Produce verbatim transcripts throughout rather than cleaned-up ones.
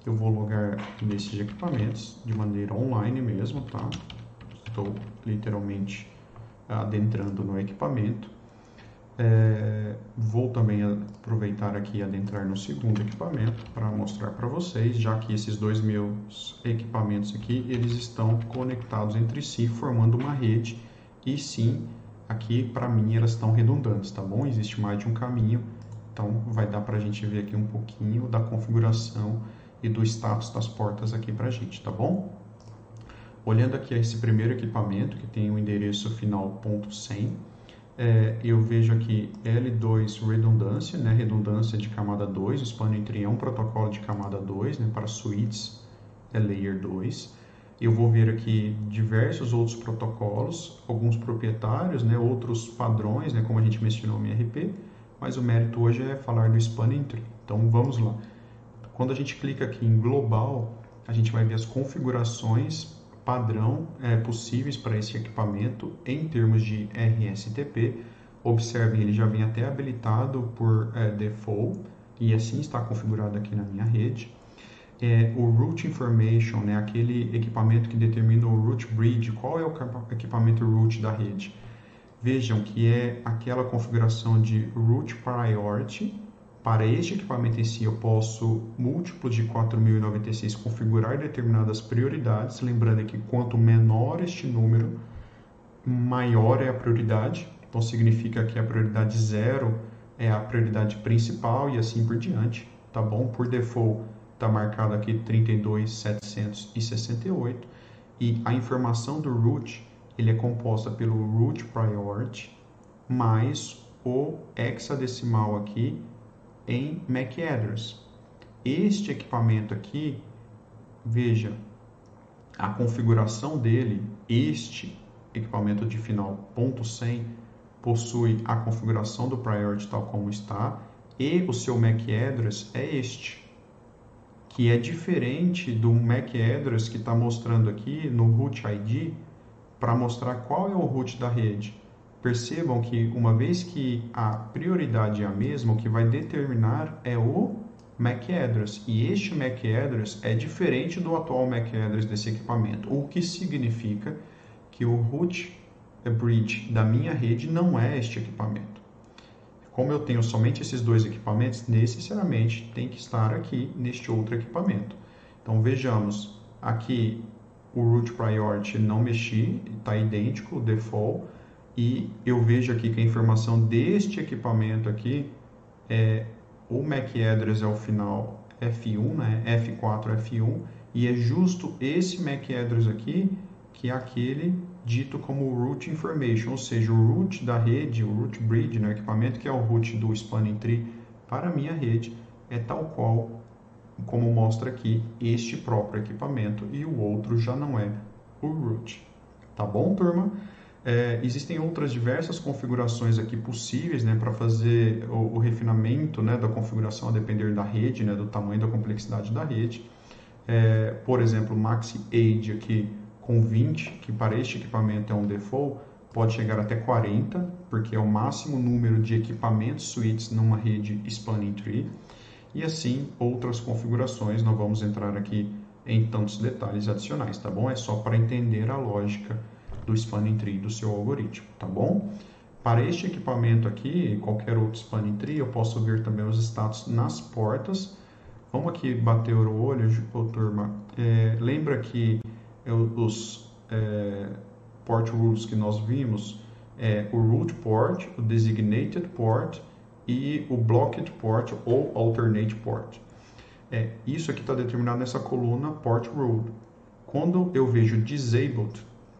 Eu vou logar nesses equipamentos de maneira online mesmo, tá? Estou literalmente adentrando no equipamento. É, vou também aproveitar aqui e adentrar no segundo equipamento para mostrar para vocês, já que esses dois meus equipamentos aqui, eles estão conectados entre si, formando uma rede, e sim, aqui para mim elas estão redundantes, tá bom? Existe mais de um caminho, então vai dar para a gente ver aqui um pouquinho da configuração e do status das portas aqui para a gente, tá bom? Olhando aqui esse primeiro equipamento, que tem o endereço final ponto cem, É, eu vejo aqui L dois redundância, né, redundância de camada dois, o Spanning Tree é um protocolo de camada dois, né, para suítes é layer dois. Eu vou ver aqui diversos outros protocolos, alguns proprietários, né, outros padrões, né, como a gente mencionou no M R P, mas o mérito hoje é falar do Spanning Tree. Então vamos lá. Quando a gente clica aqui em global, a gente vai ver as configurações padrão é, possíveis para esse equipamento em termos de R S T P. Observem, ele já vem até habilitado por é, default e assim está configurado aqui na minha rede. É, o root information, né, aquele equipamento que determina o root bridge, qual é o equipamento root da rede. Vejam que é aquela configuração de root priority. Para este equipamento em si, eu posso, múltiplo de quatro mil e noventa e seis, configurar determinadas prioridades. Lembrando que quanto menor este número, maior é a prioridade. Então, significa que a prioridade zero é a prioridade principal e assim por diante. Tá bom? Por default, está marcado aqui trinta e dois mil setecentos e sessenta e oito. E a informação do root, ele é composta pelo root priority mais o hexadecimal aqui em M A C address. Este equipamento aqui, veja, a configuração dele, este equipamento de final ponto cem, possui a configuração do priority tal como está, e o seu M A C address é este, que é diferente do M A C address que está mostrando aqui no root I D, para mostrar qual é o root da rede. Percebam que, uma vez que a prioridade é a mesma, o que vai determinar é o M A C address. E este M A C address é diferente do atual M A C address desse equipamento, o que significa que o root bridge da minha rede não é este equipamento. Como eu tenho somente esses dois equipamentos, necessariamente tem que estar aqui neste outro equipamento. Então vejamos, aqui o root priority não mexi, está idêntico, o default. E eu vejo aqui que a informação deste equipamento aqui é o M A C address é o final F um, né? F quatro F um, e é justo esse M A C address aqui que é aquele dito como root information, ou seja, o root da rede, o root bridge, né? O equipamento que é o root do Spanning Tree para a minha rede é tal qual como mostra aqui este próprio equipamento, e o outro já não é o root. Tá bom, turma? É, existem outras diversas configurações aqui possíveis, né, para fazer o, o refinamento, né, da configuração a depender da rede, né, do tamanho da complexidade da rede. É, por exemplo, Maxi Age aqui com vinte, que para este equipamento é um default, pode chegar até quarenta, porque é o máximo número de equipamentos suítes numa rede Spanning Tree. E assim, outras configurações, não vamos entrar aqui em tantos detalhes adicionais, tá bom? É só para entender a lógica do Spanning Tree do seu algoritmo, tá bom? Para este equipamento aqui, qualquer outro Spanning Tree, eu posso ver também os status nas portas. Vamos aqui bater o olho, oh, turma. É, lembra que eu, os é, port rules que nós vimos, é o root port, o designated port e o blocked port ou alternate port. É, isso aqui está determinado nessa coluna port rule. Quando eu vejo disabled,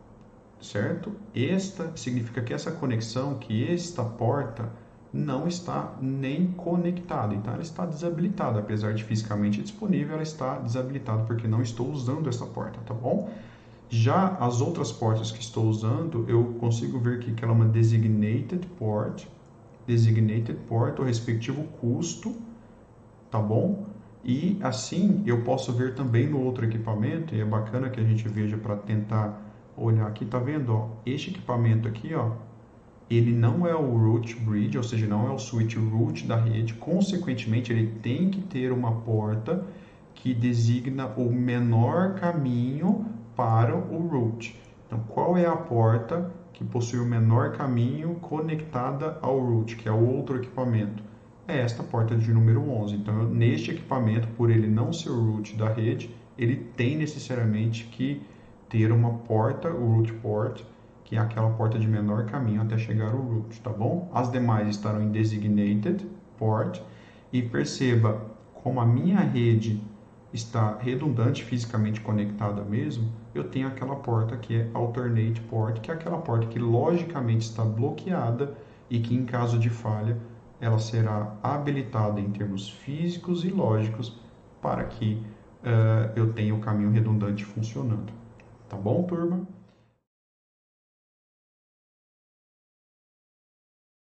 certo? Esta significa que essa conexão, que esta porta não está nem conectada, então ela está desabilitada, apesar de fisicamente disponível, ela está desabilitada porque não estou usando essa porta, tá bom? Já as outras portas que estou usando, eu consigo ver que ela é uma designated port, designated port, o respectivo custo, tá bom? E assim eu posso ver também no outro equipamento, e é bacana que a gente veja para tentar olhar aqui, tá vendo? Ó, este equipamento aqui, ó, ele não é o root bridge, ou seja, não é o switch root da rede, consequentemente ele tem que ter uma porta que designa o menor caminho para o root. Então, qual é a porta que possui o menor caminho conectada ao root, que é o outro equipamento? É esta porta de número onze. Então, eu, neste equipamento, por ele não ser o root da rede, ele tem necessariamente que ter uma porta, o root port, que é aquela porta de menor caminho até chegar ao root, tá bom? As demais estarão em designated port. E perceba como a minha rede está redundante, fisicamente conectada mesmo, eu tenho aquela porta que é alternate port, que é aquela porta que logicamente está bloqueada e que em caso de falha ela será habilitada em termos físicos e lógicos para que uh, eu tenha o caminho redundante funcionando. Tá bom, turma?